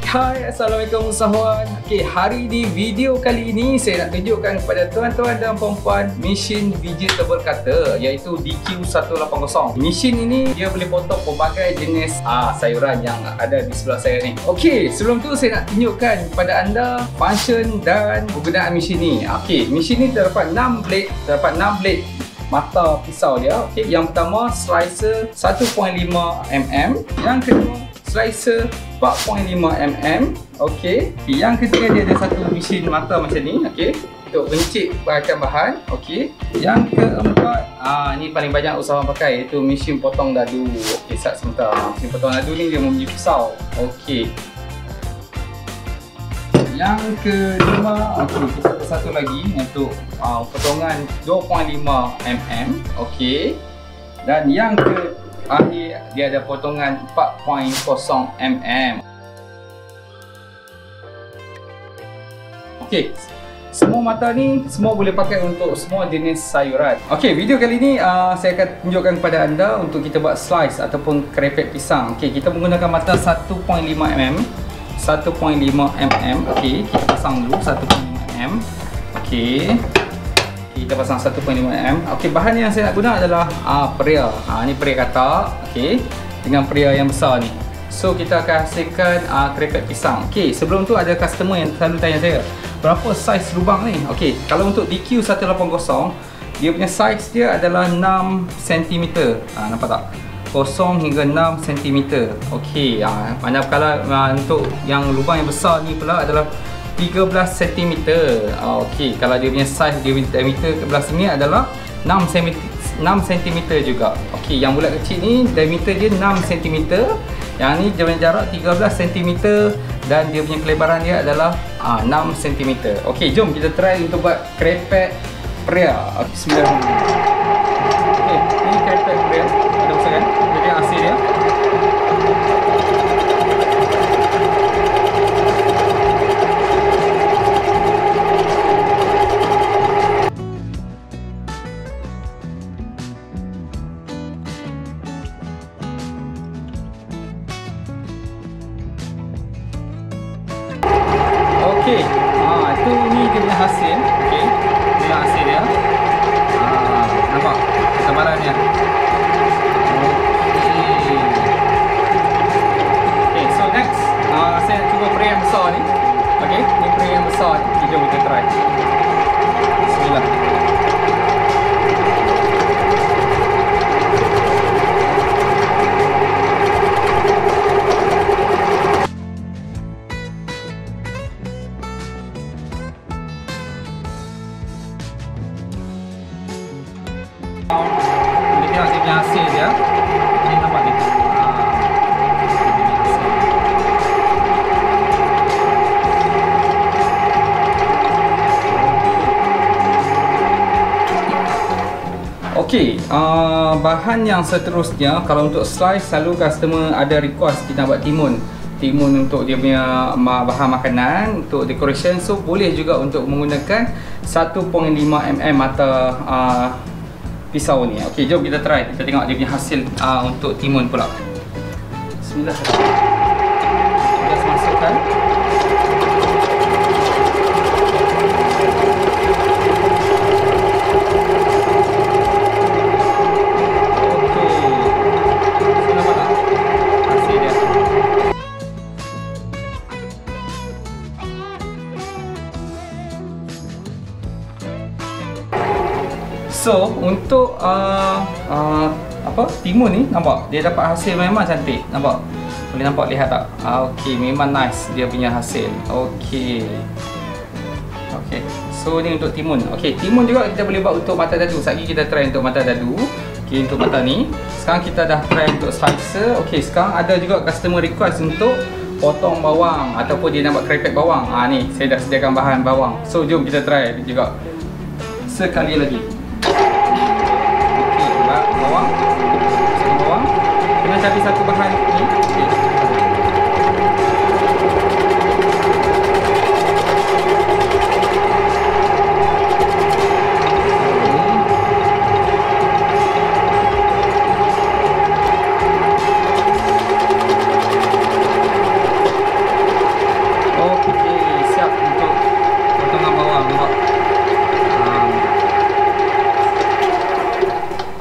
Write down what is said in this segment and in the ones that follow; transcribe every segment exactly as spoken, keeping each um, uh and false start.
Hai, Assalamualaikum usahawan. Okey, hari di video kali ini saya nak tunjukkan kepada tuan-tuan dan puan-puan mesin vegetable cutter iaitu D Q seratus lapan puluh. Mesin ini dia boleh potong pelbagai jenis ah, sayuran yang ada di sebelah saya ni. Okey, sebelum tu saya nak tunjukkan kepada anda function dan penggunaan mesin ni. Okey, mesin ni terdapat enam blade, terdapat enam blade mata pisau dia. Okey, yang pertama slicer satu perpuluhan lima milimeter, yang kedua slicer empat perpuluhan lima milimeter. Okey, yang ketiga dia ada satu mesin mata macam ni, okey, untuk bencik bahan-bahan. Okey, yang keempat ah ni paling banyak usahawan pakai, iaitu mesin potong dadu. Okey, sat sebentar. Mesin potong dadu ni dia mempunyai pisau. Okey. Yang kedua, okey, kita ada satu lagi untuk uh, potongan dua perpuluhan lima milimeter. Okey. Dan yang ke akhir dia ada potongan empat perpuluhan kosong milimeter. Okey, semua mata ni semua boleh pakai untuk semua jenis sayuran. Okey, video kali ni uh, saya akan tunjukkan kepada anda untuk kita buat slice ataupun kerepek pisang. Okey, kita menggunakan mata satu perpuluhan lima milimeter. satu perpuluhan lima milimeter. Okey, kita pasang dulu satu perpuluhan lima milimeter. Okey. Kita pasang satu perpuluhan lima milimeter. Okey, bahan yang saya nak guna adalah uh, peria. Ha, ni peria katak. Okey, dengan peria yang besar ni. So kita akan hasilkan uh, kerepek pisang. Okey, sebelum tu ada customer yang selalu tanya saya, berapa saiz lubang ni? Okey, kalau untuk D Q seratus lapan puluh, dia punya saiz dia adalah enam sentimeter. Ha, nampak tak? kosong hingga enam sentimeter. Okey, ha, manakala uh, untuk yang lubang yang besar ni pula adalah tiga belas sentimeter. Okey, kalau dia punya saiz dia punya diameter ke belah sini adalah enam sentimeter juga. Okey, yang bulat kecil ni diameter dia enam sentimeter. Yang ni dia punya jarak tiga belas sentimeter dan dia punya kelebaran dia adalah ah, enam sentimeter. Okey, jom kita try untuk buat kerepek peria. Bismillahirrahmanirrahim. Okey, ini kerepek peria. Ada usahakan jadi hasil dia. Okey, ah itu ni dia punya hasil. Okey, ini hasil dia. Ah, nampak ketebalannya. Okey. Okey, so next, ah saya cuba peria yang besar ni. Okey, ni peria yang besar ni. Okay, jom kita try. Bismillah. Boleh tengok dia punya hasil dia. Ini nampak ni. Okey, uh, bahan yang seterusnya, kalau untuk slice selalu customer ada request kita buat timun. Timun untuk dia punya bahan makanan, untuk decoration. So boleh juga untuk menggunakan satu perpuluhan lima milimeter mata uh, pisau ni. Okey, jom kita try. Kita tengok dia punya hasil uh, untuk timun pula. Bismillahirrahmanirrahim. Kita masukkan. Okey. So, nampak tak hasil dia? So untuk uh, uh, apa timun ni, nampak dia dapat hasil memang cantik. Nampak, boleh nampak, lihat tak? Uh, Okey, memang nice dia punya hasil. Okey. Okey. So ni untuk timun. Okey, timun juga kita boleh buat untuk mata dadu. Sekali kita try untuk mata dadu. Okey, untuk mata ni. Sekarang kita dah try untuk slicer. Okey, sekarang ada juga customer request untuk potong bawang ataupun dia nak buat kerepek bawang. Ah ni, saya dah sediakan bahan bawang. So jom kita try juga. Sekali lagi. Bawang, bawang, kena cari satu bahan ni. Okay.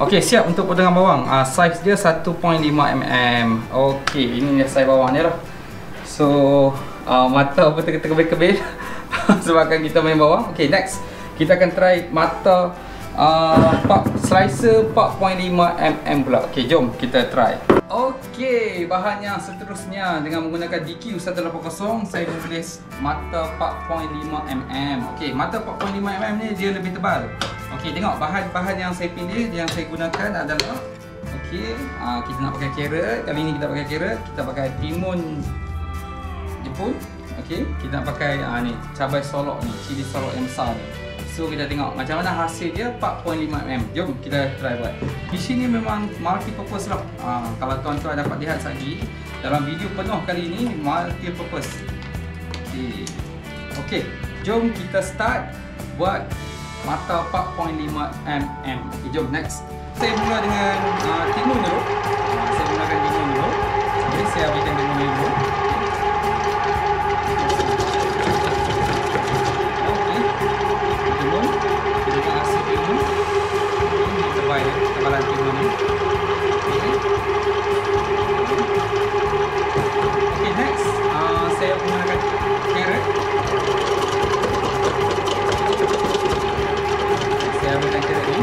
Okey, siap untuk potongan bawang. Ah, saiz dia satu koma lima milimeter. Okey, ini dia saiz bawang dia lah. So, uh, mata apa terkebel-kebel sebabkan kita main bawang. Okey, next. Kita akan try mata uh, slicer empat koma lima milimeter pula. Okey, jom kita try. Okey, bahan yang seterusnya dengan menggunakan D Q seratus lapan puluh saya memilih mata empat koma lima milimeter. Okey, mata empat koma lima milimeter ni dia lebih tebal. Okey, tengok bahan-bahan yang saya pilih, yang saya gunakan adalah okey, uh, kita nak pakai carrot. Kali ni kita pakai carrot, kita pakai timun Jepun. Okey, kita nak pakai uh, ni cabai solok ni, cili solok yang besar ni. So kita tengok macam mana hasil dia empat koma lima milimeter. Jom kita try buat. Di sini memang multi purpose lah. Uh, kalau tuan-tuan dapat lihat lagi dalam video penuh kali ini multi purpose. Okey. Okey, jom kita start buat mata empat koma lima milimeter. Okay, jom next. Saya mula dengan uh, timun dulu. Uh, saya gunakan timun dulu. Okay, saya habiskan timun dulu. Okey. Timun. Kita akan hasil timun. Ini tebal ya, tebalan timun ni. Okay. Okay, next. Uh, saya menggunakan carrot. Saya ambilkan carrot ni.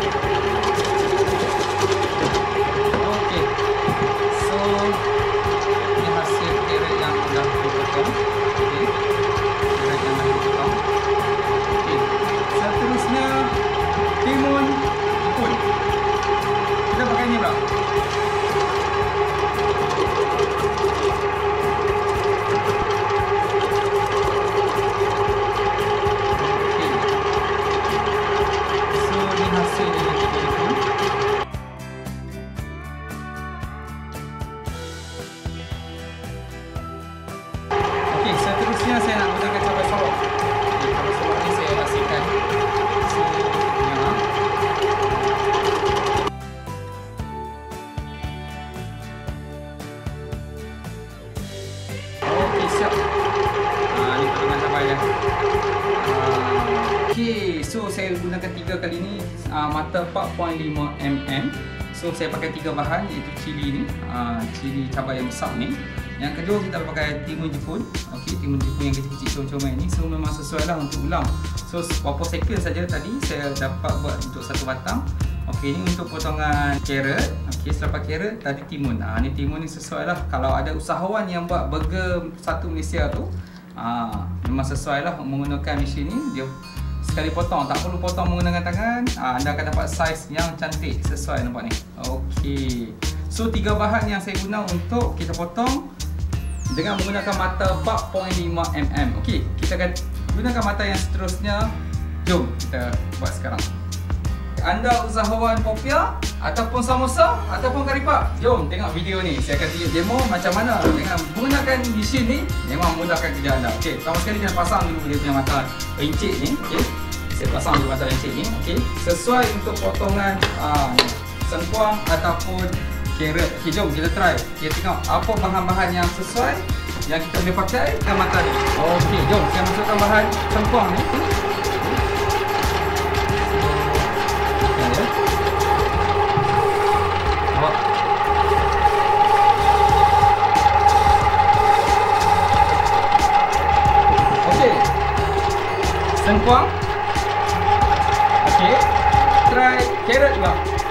Okey. So, ini hasil carrot yang dah dipotong. Okey. Carrot yang dah dipotong. Okey. Seterusnya, timun Jepun. Kita pakai ni pula. Seterusnya saya nak gunakan cabai solok. Okay, cabai solok ni saya rasihkan. So, ya. Okey, siap. Ah, ni potongan cabai dia. Ah, okey, so saya gunakan tiga kali ni uh, mata empat koma lima milimeter. So saya pakai tiga bahan iaitu cili ni, uh, cili cabai yang besar ni. Yang kedua kita pakai timun Jepun. Okey, timun Jepun yang kecil-kecil comel ni. So memang sesuai lah untuk ulam. So berapa second saja tadi saya dapat buat untuk satu batang. Okey, ni untuk potongan carrot. Okey, selepas carrot tadi timun. Ah, ni timun ni sesuai lah. Kalau ada usahawan yang buat burger satu Malaysia tu, ah, memang sesuai lah menggunakan mesin ni. Dia sekali potong, tak perlu potong menggunakan tangan. Ah, anda akan dapat saiz yang cantik sesuai nampak ni. Okey. So tiga bahan yang saya guna untuk kita potong dengan menggunakan mata empat koma lima milimeter. Okey, kita akan gunakan mata yang seterusnya. Jom kita buat sekarang. Anda usahawan popiah ataupun samosa ataupun karipap, jom tengok video ni. Saya akan tunjuk demo macam mana dengan menggunakan mesin ni memang mudahkan kerja anda. Okey, pertama sekali kita pasang dulu dia punya mata encik ni. Okey, saya pasang dulu mata encik ni. Okey, sesuai untuk potongan aa, sengkuang ataupun carrot. Okey, jom kita try. Kita tengok apa bahan-bahan yang sesuai yang kita boleh pakai dengan mata ni. Okey, jom saya masukkan bahan sengkuang ni. Okey, sengkuang. Okey, try carrot juga.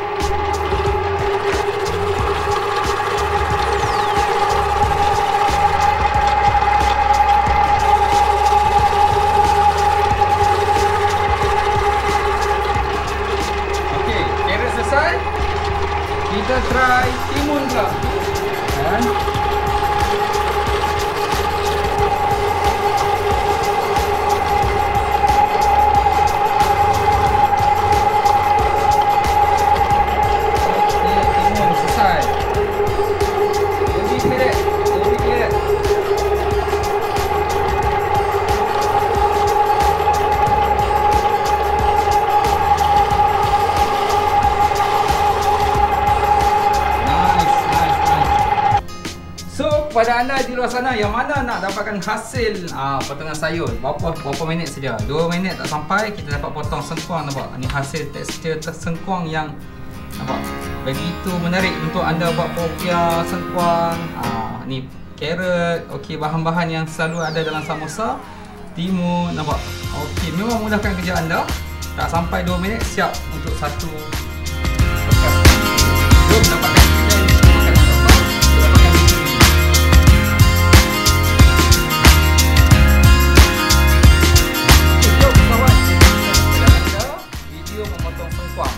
Kita try timun pula. Kan? Okey, timun selesai. Lebih clear, lebih clear. Pada anda di luar sana yang mana nak dapatkan hasil aa, potongan sayur berapa berapa minit saja, dua minit tak sampai kita dapat potong sengkuang. Nampak ni hasil tekstur sengkuang yang Nampak? Begitu menarik untuk anda buat popiah, sengkuang. Ah, ni carrot. Okey, bahan-bahan yang selalu ada dalam samosa. Timun, nampak? Okey, memang mudahkan kerja anda. Tak sampai dua minit siap untuk satu bekas. Jom dapatkan kedai makan samosa. Jom dapatkan video ini. Okey, jom kawan. Kita ada video memotong sengkuang.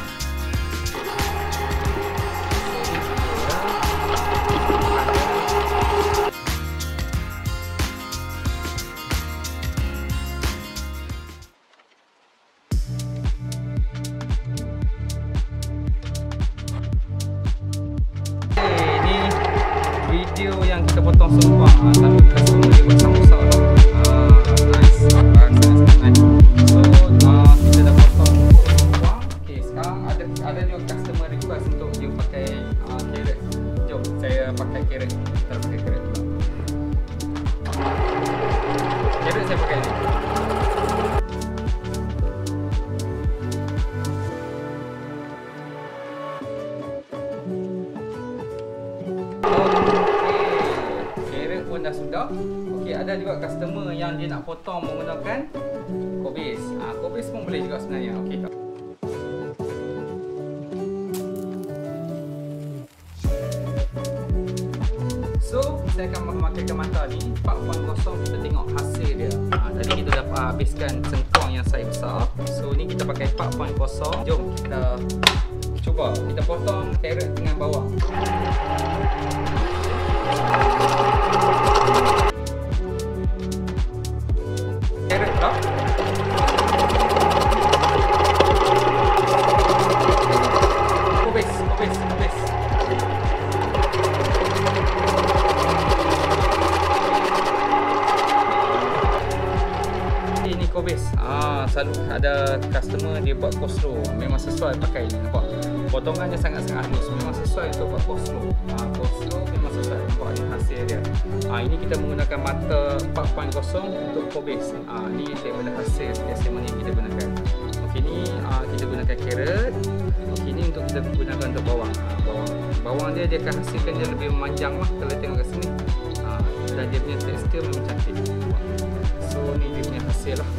Video yang kita potong sengkuang, ah, sambil customer dia buat samosa lah. Ah, nice. Ah, nice. So, ah, kita dah potong sengkuang. Okay, sekarang ada ada juga customer request untuk dia pakai ah, carrot. Jom, saya pakai carrot. Kita pakai carrot dulu. Carrot saya pakai ni. Dah sudah. Okey, ada juga customer yang dia nak potong menggunakan kobis. Ah, kobis pun boleh juga sebenarnya. Okey. So, saya akan memakai mata ni empat kosong kosong, kita tengok hasil dia. Ah, tadi kita dah habiskan sengkuang yang saiz besar. So, ni kita pakai empat kosong kosong. Jom kita cuba. Kita potong carrot dengan bawang. Carrot pula. Kobis, kobis, kobis. Ini kobis. Ah, selalu ada customer dia buat coleslaw. Memang sesuai pakai ni, nampak? Potongannya sangat-sangat halus. Memang sesuai untuk buat coleslaw. Ah, coleslaw memang sesuai. Nampak ni hasil dia. Ah, ini kita menggunakan mata empat kosong kosong untuk kobis. Ah, ni daripada hasil testimoni yang kita gunakan. Okey, ni ah, kita gunakan carrot. Okey, ni untuk kita gunakan untuk bawang. Ah, bawang. Bawang dia dia akan hasilkan dia lebih memanjang lah kalau tengok kat sini. Ah, dan dia punya tekstur memang cantik. So ni dia punya hasil lah.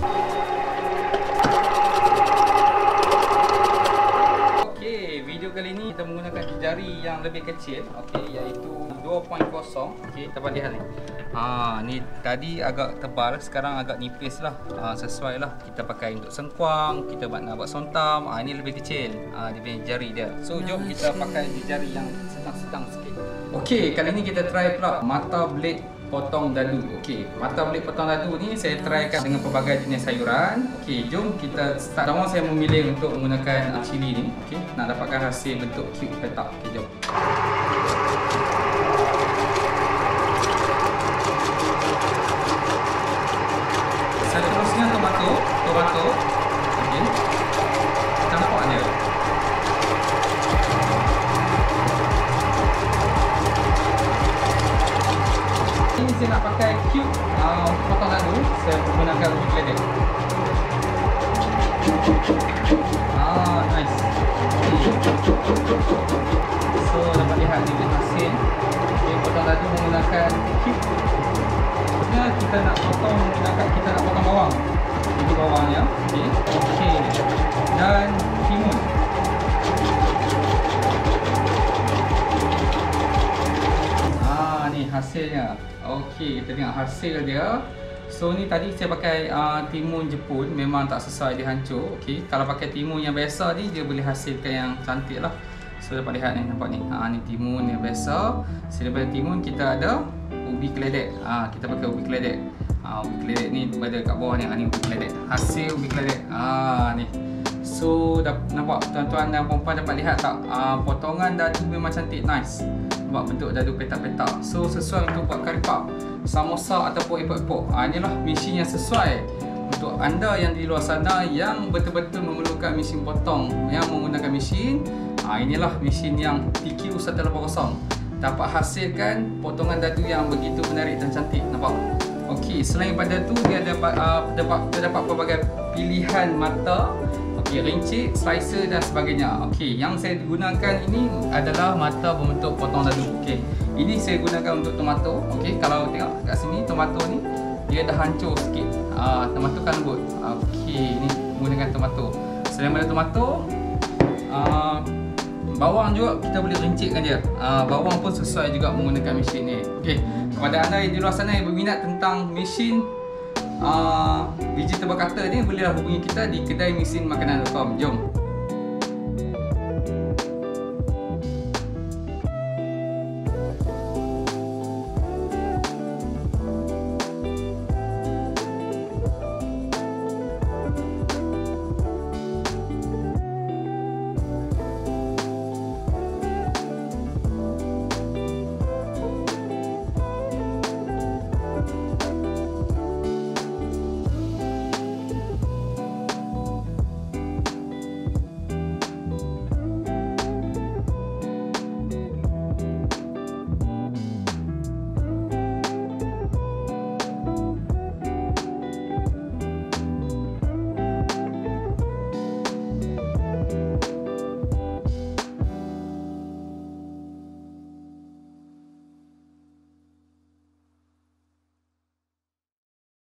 Okey, video kali ni kita menggunakan jari yang lebih kecil. Okey, iaitu dua kosong kosong. Okey, dapat lihat ni. Ha, ni tadi agak tebal, sekarang agak nipis lah. Ha, sesuai lah. Kita pakai untuk sengkuang, kita buat nak buat sontam. Ha, ini lebih kecil. Ha, dia punya jari dia. So, jom kita pakai jari yang sedang-sedang sikit. Okey, kali ni kita try pula mata blade potong dadu. Okey, mata blade potong dadu ni saya trykan dengan pelbagai jenis sayuran. Okey, jom kita start. Pertama saya memilih untuk menggunakan uh, cili ni. Okey, nak dapatkan hasil bentuk cube petak. Okey, jom. Seterusnya tomato, tomato. Okey. Nampak dia. Ini saya nak pakai cube uh, potong dadu. Saya menggunakan ubi keledek. Ah, nice. So dapat lihat ni hasil. Okay, potong dadu menggunakan cube. Sebenarnya kita nak potong menggunakan kita nak potong bawang. Ini bawangnya. Okey. Okey. Dan timun. Ah, ni hasilnya. Okey, kita tengok hasil dia. So ni tadi saya pakai uh, timun Jepun, memang tak sesuai, dia hancur. Okey, kalau pakai timun yang biasa ni dia boleh hasilkan yang cantik lah. So dapat lihat ni, nampak ni. Ha, ni timun yang biasa. Selepas timun kita ada ubi keledek. Ha, kita pakai ubi keledek. Ha, ubi keledek ni berada kat bawah ni. Ha, ni ubi keledek. Hasil ubi keledek. Ha, ni. So nampak tuan-tuan dan puan-puan dapat lihat tak? Ha, potongan dadu memang cantik, nice. Nampak bentuk dadu petak-petak. So sesuai untuk buat kari pap, samosa ataupun epok-epok. Ha, inilah mesin yang sesuai untuk anda yang di luar sana yang betul-betul memerlukan mesin potong yang menggunakan mesin. Ha, inilah mesin yang T Q seratus lapan puluh dapat hasilkan potongan dadu yang begitu menarik dan cantik. Nampak? Okey, selain pada tu dia ada uh, dapat terdapat pelbagai pilihan mata. Okay, rincit, slicer dan sebagainya. Okey, yang saya gunakan ini adalah mata berbentuk potong dadu. Okey, ini saya gunakan untuk tomato. Okey, kalau tengok kat sini tomato ni dia dah hancur sikit. Ah, tomato kan lembut. Okey, ni menggunakan tomato. Selain daripada tomato, ah, bawang juga kita boleh rincitkan dia. Ah, bawang pun sesuai juga menggunakan mesin ni. Okey, kepada anda yang di luar sana yang berminat tentang mesin Uh, vegetable cutter ni, bolehlah hubungi kita di kedai mesin makanan dot com. Jom